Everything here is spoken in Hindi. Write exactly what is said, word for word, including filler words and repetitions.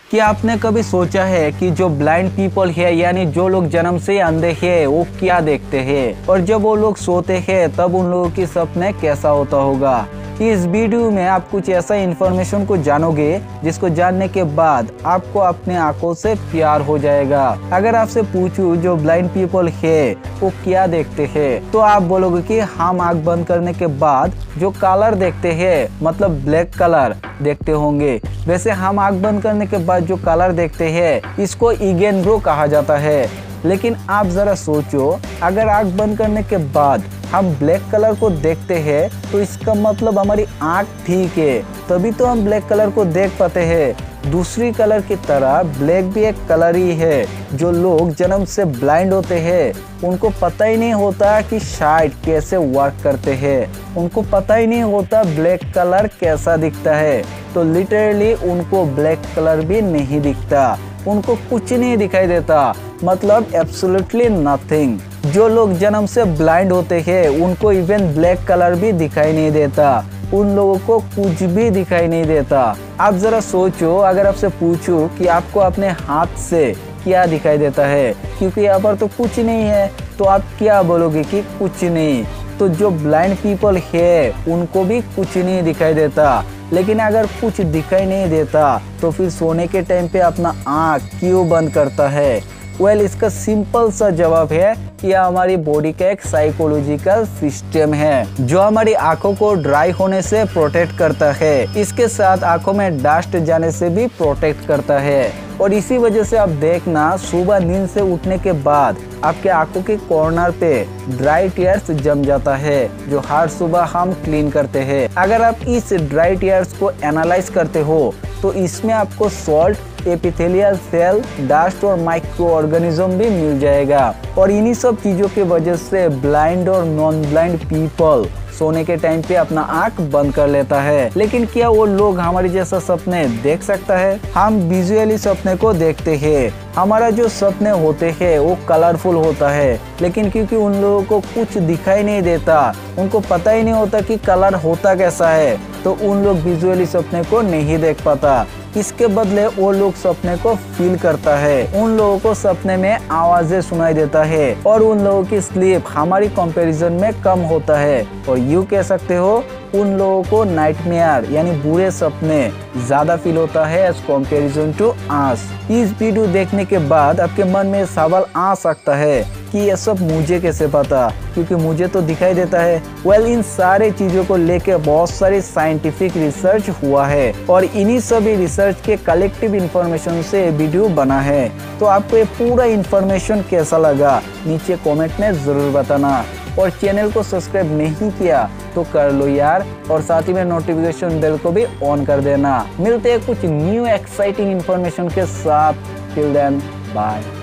क्या आपने कभी सोचा है कि जो ब्लाइंड पीपल है यानी जो लोग जन्म से अंधे हैं वो क्या देखते हैं, और जब वो लोग सोते हैं तब उन लोगों की सपने कैसा होता होगा। इस वीडियो में आप कुछ ऐसा इन्फॉर्मेशन को जानोगे जिसको जानने के बाद आपको अपने आंखों से प्यार हो जाएगा। अगर आपसे पूछूं जो ब्लाइंड पीपल है वो क्या देखते हैं, तो आप बोलोगे कि हम आंख बंद करने के बाद जो कलर देखते हैं मतलब ब्लैक कलर देखते होंगे। वैसे हम आंख बंद करने के बाद जो कलर देखते हैं इसको इगेनब्रो कहा जाता है। लेकिन आप जरा सोचो, अगर आंख बंद करने के बाद हम ब्लैक कलर को देखते हैं तो इसका मतलब हमारी आंख ठीक है, तभी तो हम ब्लैक कलर को देख पाते हैं। दूसरी कलर की तरह ब्लैक भी एक कलर ही है। जो लोग जन्म से ब्लाइंड होते हैं उनको पता ही नहीं होता कि शायद कैसे वर्क करते हैं, उनको पता ही नहीं होता ब्लैक कलर कैसा दिखता है, तो लिटरली उनको ब्लैक कलर भी नहीं दिखता, उनको कुछ नहीं दिखाई देता, मतलब एब्सोल्युटली नथिंग। जो लोग जन्म से ब्लाइंड होते हैं उनको इवन ब्लैक कलर भी दिखाई नहीं देता, उन लोगों को कुछ भी दिखाई नहीं देता। आप जरा सोचो, अगर आपसे पूछूं कि आपको अपने हाथ से क्या दिखाई देता है, क्योंकि यहाँ पर तो कुछ नहीं है, तो आप क्या बोलोगे कि कुछ नहीं। तो जो ब्लाइंड पीपल है उनको भी कुछ नहीं दिखाई देता। लेकिन अगर कुछ दिखाई नहीं देता तो फिर सोने के टाइम पे अपना आँख क्यों बंद करता है? वेल well, इसका सिंपल सा जवाब है कि यह हमारी बॉडी का एक साइकोलॉजिकल सिस्टम है जो हमारी आंखों को ड्राई होने से प्रोटेक्ट करता है। इसके साथ आंखों में डस्ट जाने से भी प्रोटेक्ट करता है। और इसी वजह से आप देखना, सुबह नींद से उठने के बाद आपके आंखों के कॉर्नर पे ड्राई टीयर्स जम जाता है जो हर सुबह हम क्लीन करते हैं। अगर आप इस ड्राई टीयर्स को एनालाइज करते हो तो इसमें आपको सॉल्ट, एपिथेलियल सेल, डस्ट और माइक्रो ऑर्गेनिज्म भी मिल जाएगा। और इन्हीं सब चीजों की वजह से ब्लाइंड और नॉन ब्लाइंड पीपल सोने के टाइम पे अपना आंख बंद कर लेता है। लेकिन क्या वो लोग हमारे जैसा सपने देख सकता है? हम विजुअली सपने को देखते हैं। हमारा जो सपने होते हैं वो कलरफुल होता है, लेकिन क्योंकि उन लोगों को कुछ दिखाई नहीं देता, उनको पता ही नहीं होता कि कलर होता कैसा है, तो उन लोग विजुअली सपने को नहीं देख पाता। इसके बदले वो लोग सपने को फील करता है। उन लोगों को सपने में आवाजें सुनाई देता है और उन लोगों की स्लीप हमारी कंपैरिजन में कम होता है। और यूँ कह सकते हो उन लोगों को नाइटमेयर यानी बुरे सपने ज्यादा फील होता है एज कंपैरिजन टू अस। इस वीडियो देखने के बाद आपके मन में सवाल आ सकता है कि ये सब मुझे कैसे पता, क्योंकि मुझे तो दिखाई देता है। वेल well, इन सारे चीजों को लेके बहुत सारी साइंटिफिक रिसर्च हुआ है और इन्हीं सभी रिसर्च के कलेक्टिव इंफॉर्मेशन से वीडियो बना है। तो आपको ये पूरा इंफॉर्मेशन कैसा लगा नीचे कमेंट में जरूर बताना। और चैनल को सब्सक्राइब नहीं किया तो कर लो यार, और साथ ही में नोटिफिकेशन बेल को भी ऑन कर देना। मिलते हैं कुछ न्यू एक्साइटिंग इंफॉर्मेशन के साथ। Till then bye.